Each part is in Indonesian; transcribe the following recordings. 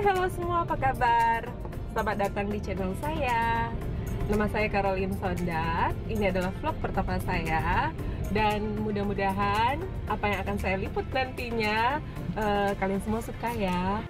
halo semua, apa kabar? Selamat datang di channel saya. Nama saya Caroline Sondat. Ini adalah vlog pertama saya. Dan mudah-mudahan apa yang akan saya liput nantinya kalian semua suka ya.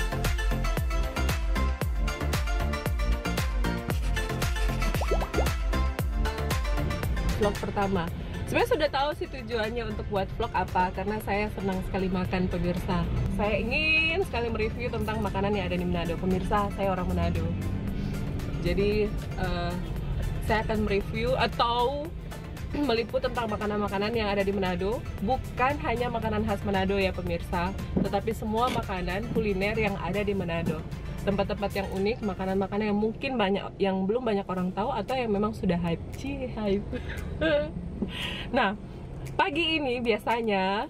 Vlog pertama. Sebenarnya sudah tahu sih tujuannya untuk buat vlog apa, karena saya senang sekali makan, pemirsa. Saya ingin sekali mereview tentang makanan yang ada di Manado. Pemirsa, saya orang Manado. Jadi saya akan mereview atau meliput tentang makanan-makanan yang ada di Manado. Bukan hanya makanan khas Manado ya pemirsa, tetapi semua makanan kuliner yang ada di Manado. Tempat-tempat yang unik, makanan-makanan yang mungkin yang belum banyak orang tahu atau yang memang sudah hype. Hype. Nah, pagi ini biasanya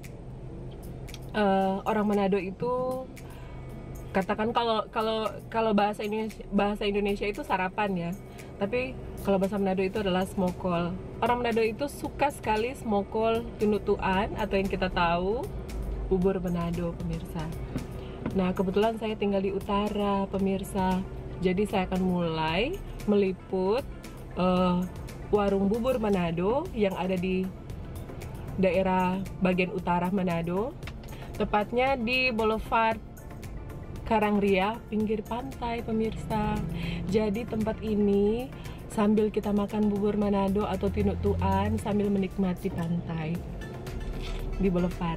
orang Manado itu katakan kalau bahasa Indonesia itu sarapan ya. Tapi kalau bahasa Manado itu adalah smokol. Orang Manado itu suka sekali smokol tinutuan atau yang kita tahu bubur Manado, pemirsa. Nah, kebetulan saya tinggal di utara, pemirsa. Jadi saya akan mulai meliput warung bubur Manado yang ada di daerah bagian utara Manado. Tepatnya di Boulevard Karangria, pinggir pantai, pemirsa. Jadi tempat ini sambil kita makan bubur Manado atau tinutuan sambil menikmati pantai di Boulevard.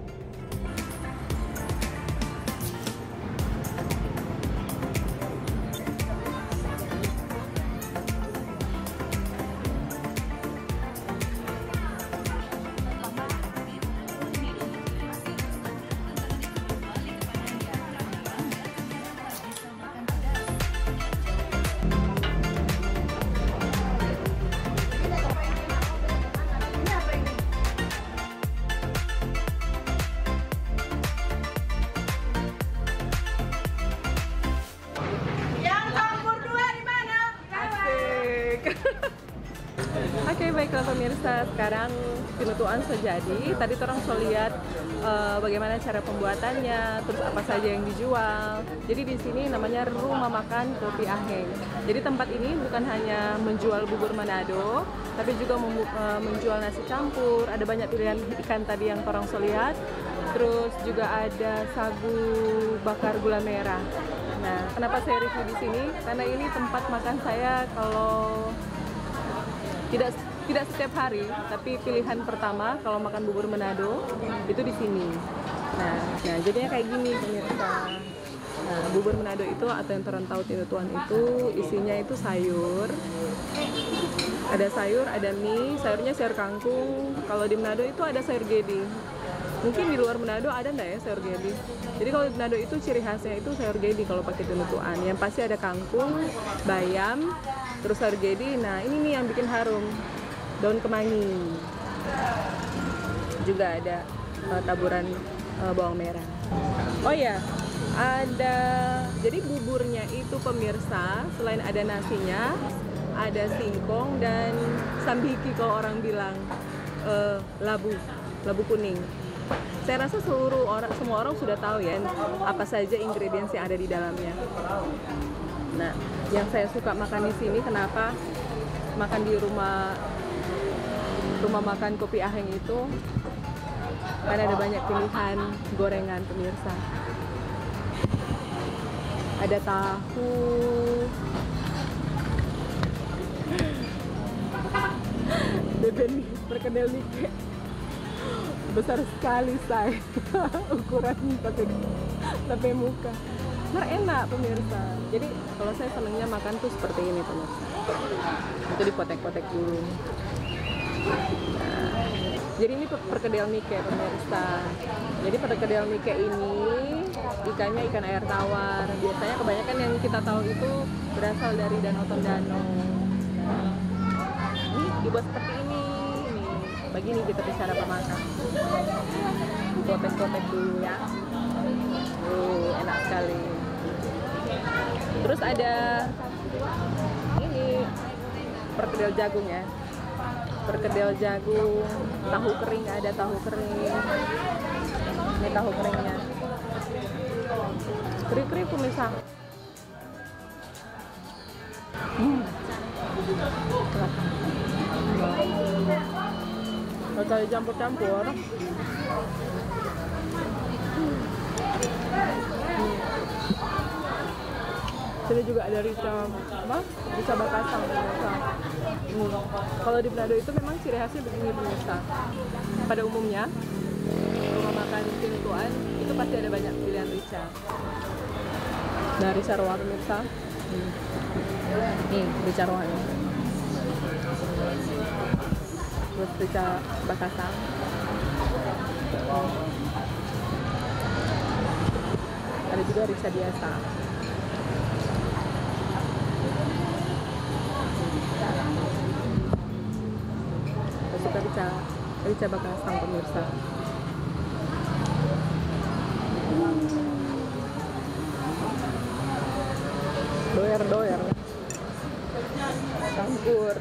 Oke, baiklah pemirsa, sekarang tinutuan sejadi. Tadi orang sudah lihat bagaimana cara pembuatannya, terus apa saja yang dijual. Jadi di sini namanya Rumah Makan Kopi Aheng. Jadi tempat ini bukan hanya menjual bubur Manado, tapi juga menjual nasi campur. Ada banyak pilihan ikan tadi yang orang sudah lihat. Terus juga ada sagu bakar gula merah. Nah, kenapa saya review di sini? Karena ini tempat makan saya kalau tidak setiap hari, tapi pilihan pertama kalau makan bubur Manado itu di sini. Nah jadinya kayak gini pemirsa. Nah, bubur Manado itu atau yang orang tahu tinutuan itu isinya itu sayur. Ada sayur, ada mie, sayurnya sayur kangkung. Kalau di Manado itu ada sayur gedi. Mungkin di luar Manado ada nggak ya sayur gedi? Jadi kalau di Manado itu ciri khasnya itu sayur gedi kalau pakai tinutuan. Yang pasti ada kangkung, bayam, terus sayur gedi. Nah ini nih yang bikin harum, daun kemangi. Juga ada taburan bawang merah. Oh ya, ada. Jadi buburnya itu pemirsa, selain ada nasinya, ada singkong dan sambiki kalau orang bilang labu kuning. Saya rasa semua orang sudah tahu ya apa saja ingredients yang ada di dalamnya. Nah, yang saya suka makan di sini, kenapa makan di rumah makan Kopi Aheng itu, karena ada banyak pilihan gorengan pemirsa. Ada tahu, beben perkedel nike besar sekali saya ukuran sampai muka. Enak pemirsa. Jadi kalau saya senangnya makan tuh seperti ini pemirsa. Itu dipotek-potek dulu. Nah, jadi ini perkedel nike pemirsa. Jadi perkedel nike ini ikannya ikan air tawar. Biasanya kebanyakan yang kita tahu itu berasal dari Danau Tondano. Ini dibuat seperti ini. Begini kita cara pemakan. Dipotek-potek dulu ya. Enak sekali. Terus ada ini perkedel jagung ya. Perkedel jagung, tahu kering, ada tahu kering. Ini tahu keringnya. Krik-krik pemirsa. Kalau campur-campur. Sini juga ada rica apa? Rica bakasang pemirsa. Kalau di Manado itu memang ciri khasnya begini pemirsa. Pada umumnya rumah makan Tinutuan itu pasti ada banyak pilihan rica. Nah, rica roa pemirsa. Nih, rica roa ini. Terus rica bakasang. Ada juga rica biasa. Suka rica bakasang pemirsa. Doer campur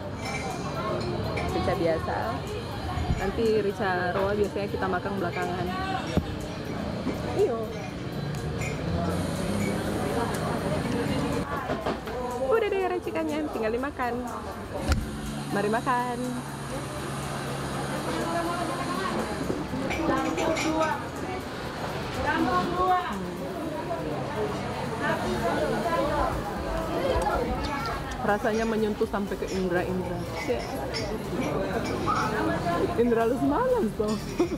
rica biasa. Nanti rica roa biasanya kita makan belakangan. Iyo. Udah deh racikannya, tinggal dimakan. Mari makan. Rasanya menyentuh sampai ke indra-indra. Indra lu semalam tuh.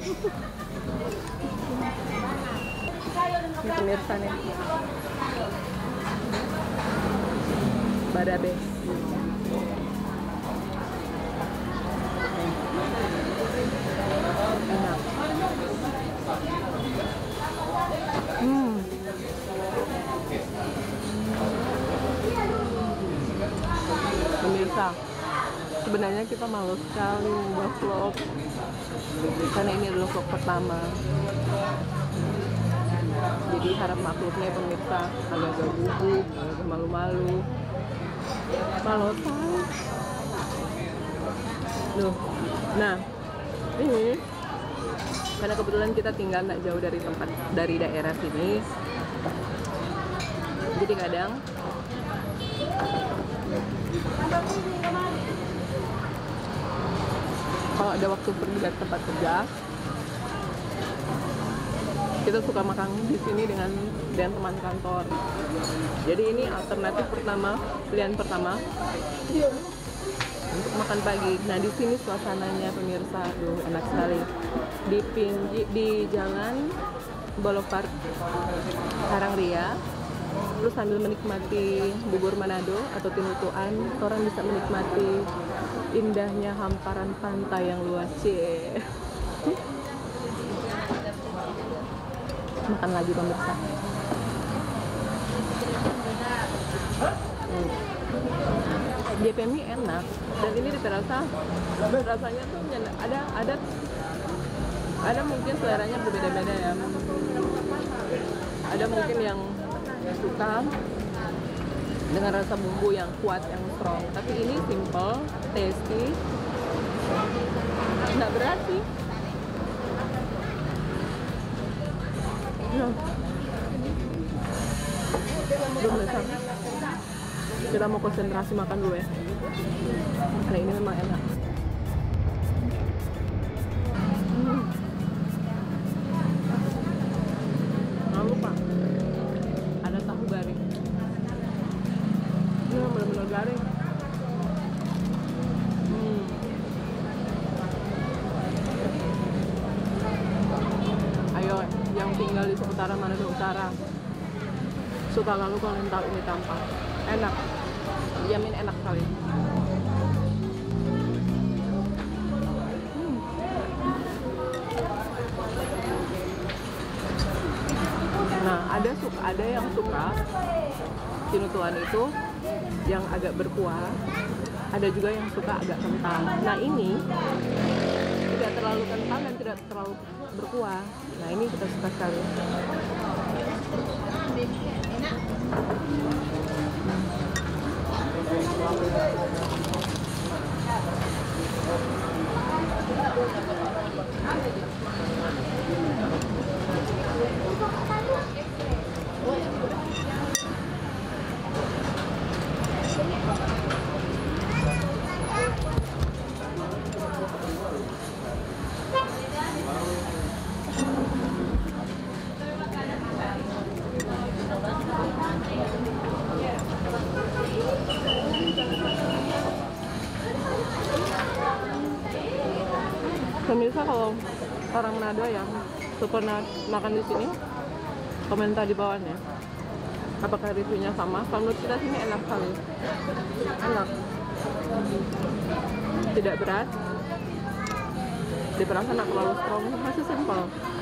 Ini pemirsa nih. Barabe. Enak. Pemirsa, sebenarnya kita malu sekali membuat vlog karena ini adalah vlog pertama. Jadi harap maklumnya pemirsa, agak-agak gugup, agak malu-malu. Malu sekali. Loh, nah ini karena kebetulan kita tinggal tak jauh dari daerah sini, jadi kadang kalau ada waktu pergi ke tempat kerja, kita suka makan di sini dengan teman kantor. Jadi ini alternatif pertama, pilihan pertama untuk makan pagi. Nah, di sini suasananya pemirsa, aduh enak sekali. Di jalan Boulevard Karangria, terus sambil menikmati bubur Manado atau Tinutuan, orang bisa menikmati indahnya hamparan pantai yang luas. Makan lagi pemirsa. DP mie enak dan ini terasa rasanya tuh ada mungkin seleranya berbeda-beda ya. Ada mungkin yang suka dengan rasa bumbu yang kuat, yang strong, tapi ini simple, tasty, nggak berat sih. Kita mau konsentrasi makan dulu ya, karena ini memang enak. Jangan lupa ada tahu garing. Ini benar-benar garing. Ayo yang tinggal di seputaran Manado Utara, suka lalu kalian tahu ini tampang enak, jamin enak sekali. Nah, ada yang suka Tinutuan itu yang agak berkuah, ada juga yang suka agak kental. Nah, ini tidak terlalu kental dan tidak terlalu berkuah. Nah, ini kita suka sekali. Pemirsa, kalau orang Manado yang suka makan di sini, komentar di bawahnya. Apakah reviewnya sama? Kalau menurut kita sini enak sekali. Enak. Tidak berat. Diperasa nggak terlalu strong, masih simple.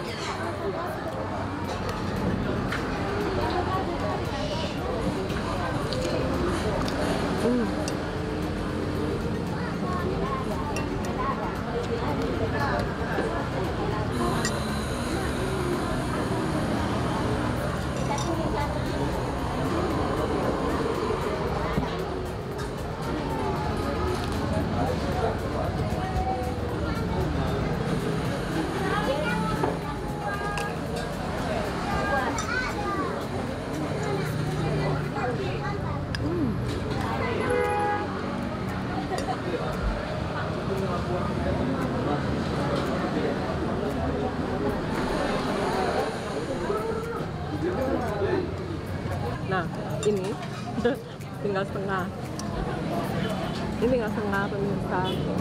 Nah, ini tinggal setengah. Ini tinggal setengah, pemirsa.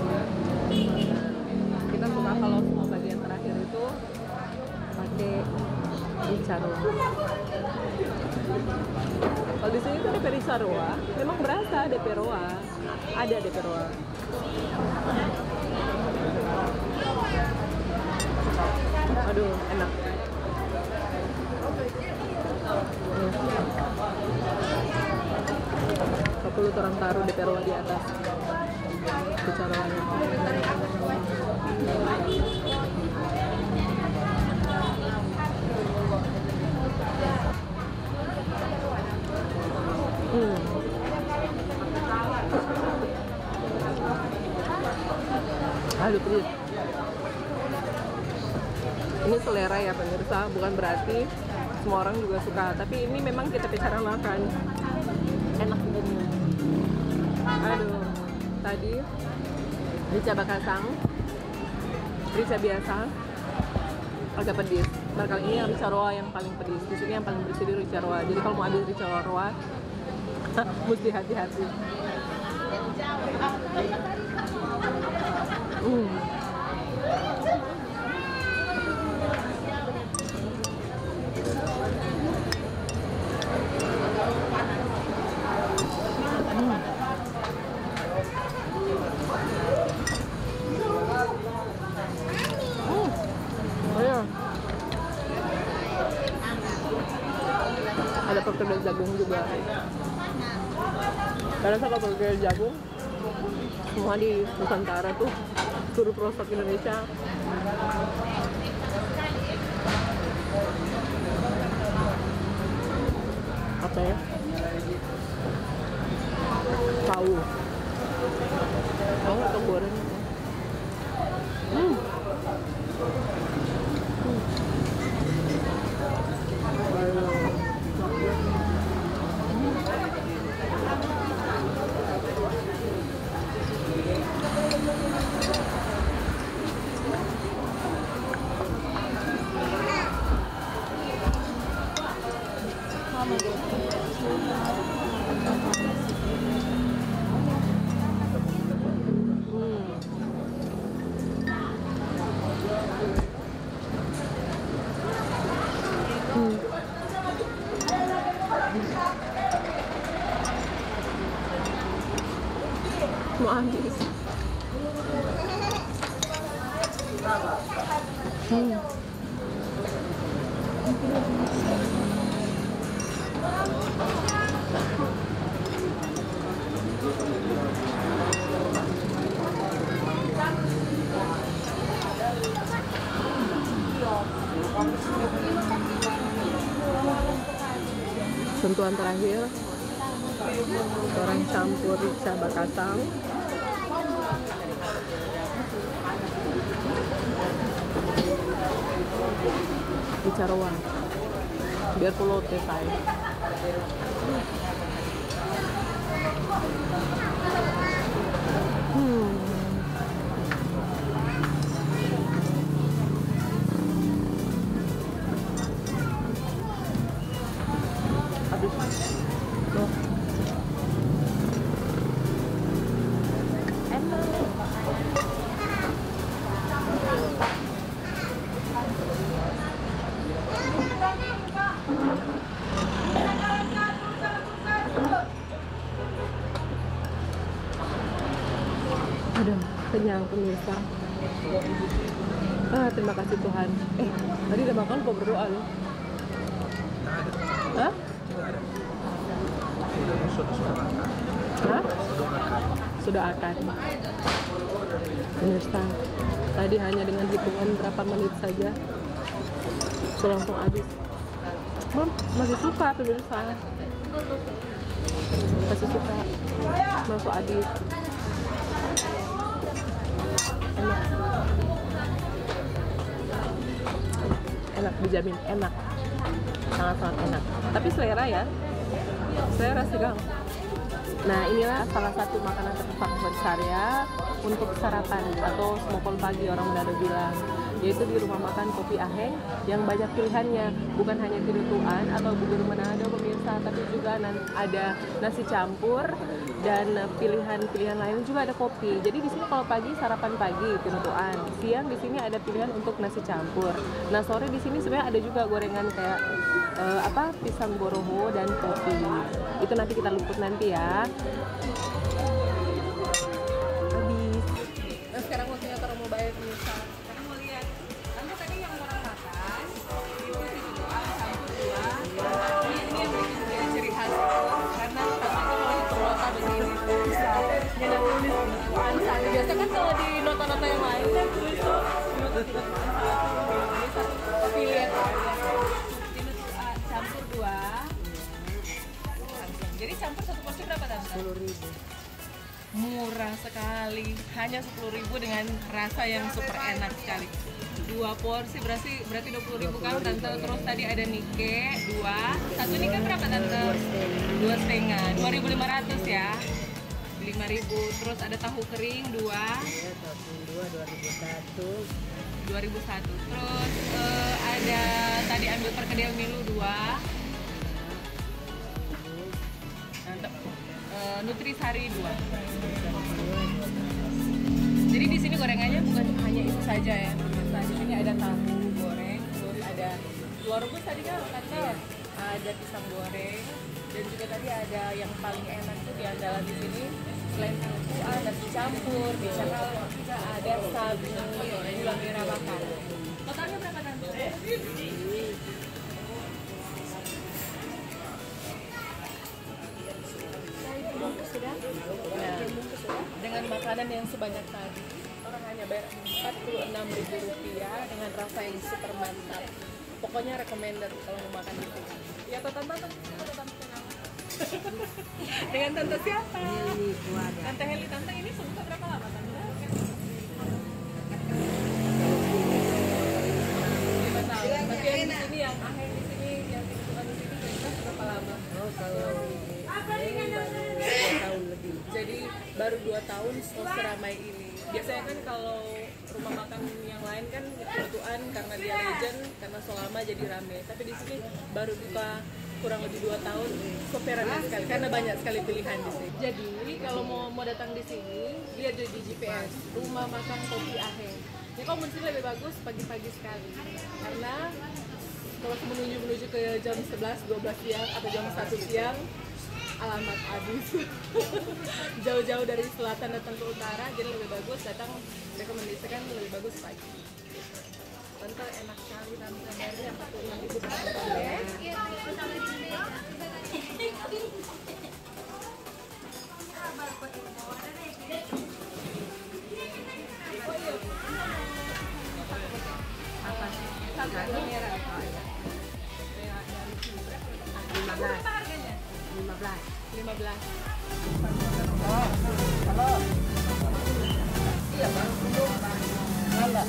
Kita suka kalau semua bagian terakhir itu pakai ricarua. Kalau di sini tuh DP ricarua, memang berasa DP roa. Ada DP roa. Aduh, enak. 40 orang taruh DP roa di atas ricaruanya. Aduh, pedes. Ini selera ya pemirsa, bukan berarti semua orang juga suka, tapi ini memang kita cara makan enak banget. Aduh, tadi rica bakasang, rica biasa agak pedis. Kali ini rica roa yang paling pedis. Di sini yang paling pedis itu rica roa. Jadi kalau mau ambil rica roa mesti hati-hati. Ada perkedel jagung juga. Karena kalau perkedel jagung semua di Nusantara tuh seluruh pelosok Indonesia. Apa ya? Tahu atau goreng. Mau habis. Sentuhan terakhir, orang campur rica bakasang. Ricaroa biar pulote saya. Habis. Aduh, kenyang pemirsa. Terima kasih Tuhan. Tadi udah makan kok, berdoa loh. Hah? Hah? Sudah akan. Pemirsa, tadi hanya dengan hitungan berapa menit saja langsung habis. Masih suka pemirsa. Masih suka. Langsung habis. Enak, dijamin enak, sangat-sangat enak, tapi selera ya, selera segang. Nah, inilah salah satu makanan terfavorit saya untuk sarapan atau smokol pagi orang Manado bilang, yaitu di rumah makan Kopi Aheng yang banyak pilihannya, bukan hanya tinutuan atau bubur Manado pemirsa, tapi juga ada nasi campur dan pilihan-pilihan lain, juga ada kopi. Jadi di sini kalau pagi sarapan pagi tinutuan, siang di sini ada pilihan untuk nasi campur. Nah, sore di sini sebenarnya ada juga gorengan kayak pisang boroho dan kopi. Itu nanti kita liput nanti ya. Habis. Nah, sekarang waktunya Tara mau bayar pemirsa. Sekarang mau lihat. Anda tadi yang orang makan itu tinutuan campur dua. Ini yang bikin ciri khas karena kalau itu nota begini bisa nyala tulis tinutuan sana. Biasa kan kalau di nota-nota yang lain kan tulis nota tinutuan satu. Ini satu pilihan tinutuan campur dua. Jadi campur satu porsi berapa tante? 10.000. Murah sekali, hanya 10.000 dengan rasa yang super enak sekali. 2 porsi berarti 20.000 kan tante. Terus tadi ada nike 2, satu nike berapa tante? 2,5, 2.500 ya. 5.000. Terus ada tahu kering 2. Ya, tahun 2001. 2001. Terus ada tadi ambil perkedel Milu 2. Nutrisari 2. Jadi di sini gorengannya bukan hanya itu saja ya. Nah, di sini ada tahu goreng, terus ada telur rebus tadi kan kata, ada pisang goreng, dan juga tadi ada yang paling enak tuh di andalan di sini. Selain itu ada nasi campur, di sana juga ada sagu gula merah bakar. Totalnya berapa tante? Nah, dengan makanan yang sebanyak tadi, orang hanya bayar Rp46.000 dengan rasa yang super mantap. Pokoknya recommended kalau mau makan di sini. Ya, tante dengan tante siapa? Heli Buada. Tante Heli. Tante ini sudah berapa lama tante? 5 tahun. Berarti yang di sini yang Aheng di sini, yang dibutuhkan di sini kira-kira berapa lama? Oh, kalau ini baru 2 tahun lebih. Jadi baru 2 tahun seramai ini. Biasanya kan kalau rumah makan yang lain kan kebutuhan karena dia legend, karena selama jadi rame. Tapi di sini baru buka kurang lebih 2 tahun, ramai sekali karena banyak sekali pilihan di sini. Jadi kalau mau datang di sini, lihat di GPS rumah makan Kopi Aheng. Ini kalau menurut lebih bagus pagi-pagi sekali, karena kalau menuju ke jam 11, 12 siang atau jam 1 siang alamat habis. Jauh-jauh dari selatan datang ke utara, jadi lebih bagus datang, rekomendasikan lebih bagus pagi. Tante enak sekali, tante bayarnya 46.000 per apa? Sagu merah. 15. Halo. Iya, Bang. Halo.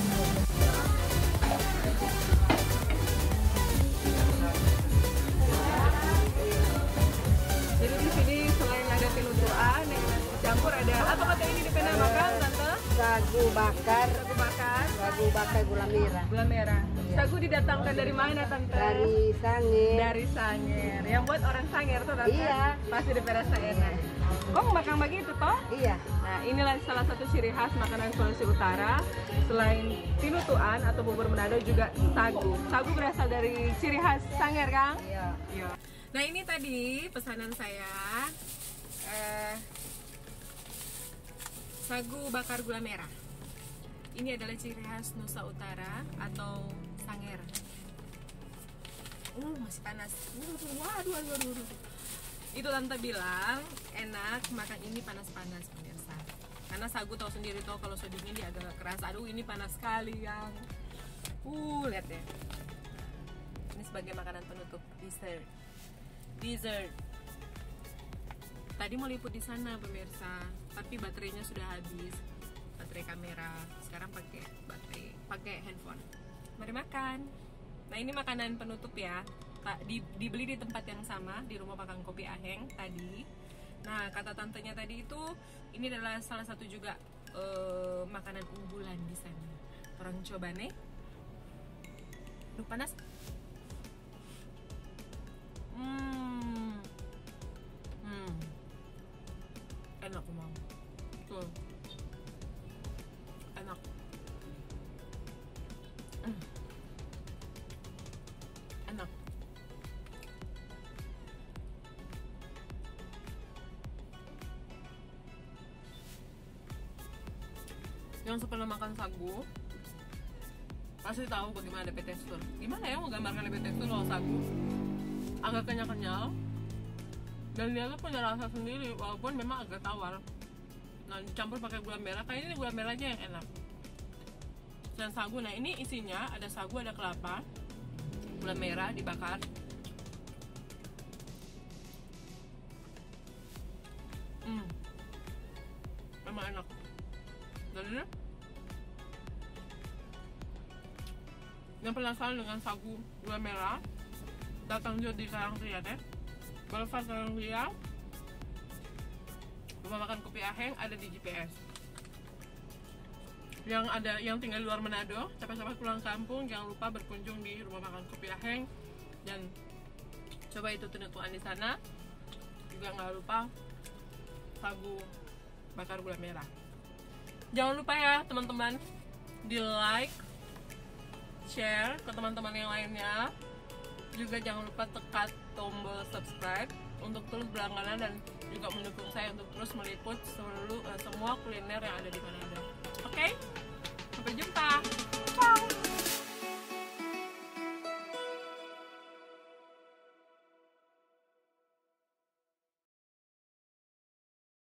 Jadi di sini selain ada tinutuan, campur ada apa kata ini dinamakan tante? Sagu bakar. Sagu bakar. Sagu bakar gula merah. Gula merah. Sagu didatangkan dari mana tante? Dari Sangir. dari Sangir. Yang buat orang Sangir tuh tante. Iya. Pasti diperasa enak. Kok makan begitu toh? Iya. Nah, inilah salah satu ciri khas makanan Sulawesi Utara. Selain tinutuan atau bubur Manado juga sagu. Sagu berasal dari ciri khas Sangir, Kang? Iya. Iya. Nah, ini tadi pesanan saya. Sagu bakar gula merah. Ini adalah ciri khas Nusa Utara atau Sangir. Masih panas. Waduh. Itu tante bilang enak makan ini panas-panas pemirsa. Karena sagu tahu sendiri toh kalau sudah dingin dia agak keras. Aduh, ini panas sekali yang. Lihat deh. Ini sebagai makanan penutup dessert. Tadi mau liput di sana pemirsa, tapi baterainya sudah habis. Baterai kamera. Sekarang pakai handphone. Mari makan. Nah, ini makanan penutup ya. Dibeli di tempat yang sama, di rumah makan kopi Aheng tadi. Nah, kata tantenya tadi itu ini adalah salah satu juga makanan unggulan di sana. Orang coba nih. Duh, panas. Enak memang. Tuh. Enak. Enak. Yang pernah makan sagu pasti tahu bagaimana DP tekstur. Gimana ya mau gambarkan DP tekstur kalau sagu? Agak kenyal-kenyal dan dia tuh punya rasa sendiri walaupun memang agak tawar. Nah, dicampur pakai gula merah, kayaknya ini gula merahnya yang enak. Dan sagu, nah ini isinya ada sagu, ada kelapa, gula merah dibakar. Memang enak. Dan ini yang penasaran dengan sagu gula merah, datang juga di Karangria deh. Boulevard Karangria, rumah makan kopi Aheng ada di GPS. Yang tinggal di luar Manado, cepat-cepat pulang kampung, jangan lupa berkunjung di rumah makan kopi Aheng dan coba itu tinutuan di sana. Juga nggak lupa sagu bakar gula merah. Jangan lupa ya teman-teman, di like, share ke teman-teman yang lainnya. Juga jangan lupa tekan tombol subscribe untuk terus berlangganan dan juga mendukung saya untuk terus meliput semua kuliner yang ada di Manado. Oke? Sampai jumpa.